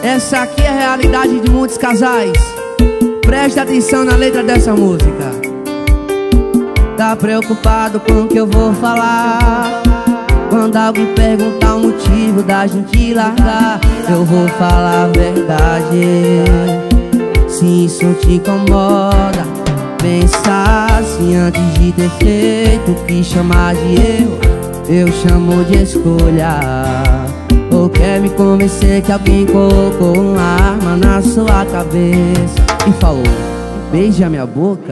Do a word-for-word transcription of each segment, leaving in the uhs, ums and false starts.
Essa aqui é a realidade de muitos casais. Preste atenção na letra dessa música. Tá preocupado com o que eu vou falar? Quando alguém perguntar o motivo da gente largar, eu vou falar a verdade. Se isso te incomoda, pensa assim antes de ter feito o que chamar de erro, eu chamo de escolha. Ou quer me convencer que alguém colocou uma arma na sua cabeça e falou, beija minha boca?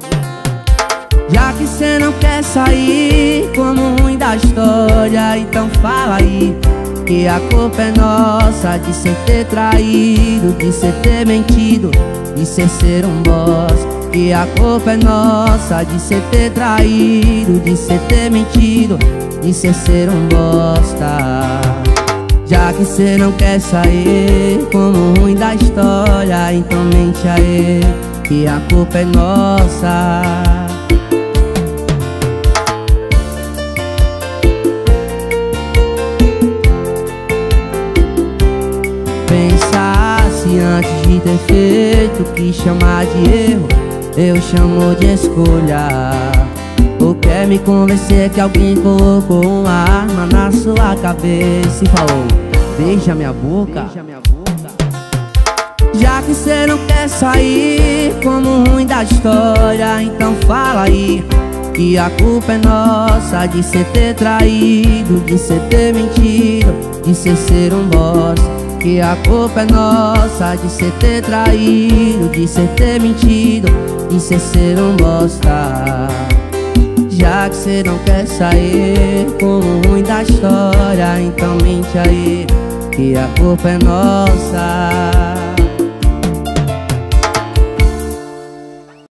Já que cê não quer sair como ruim da história, então fala aí que a culpa é nossa de cê ter traído, de cê ter mentido, de cê ser um bosta. Que a culpa é nossa de cê ter traído, de cê ter mentido, de cê ser um bosta. Já que cê não quer sair como ruim da história, então mente aí que a culpa é nossa. Pensasse antes de ter feito o que chamar de erro, eu chamo de escolha. Ou quer me convencer que alguém colocou uma arma na sua cabeça e falou, beija minha boca? Já que cê não quer sair como ruim da história, então fala aí que a culpa é nossa de cê ter traído, de cê ter mentido, de cê ser um bosta. Que a culpa é nossa de cê ter traído, de cê ter mentido, de cê ser um bosta. Já que cê não quer sair como ruim da história, então mente aí que a culpa é nossa.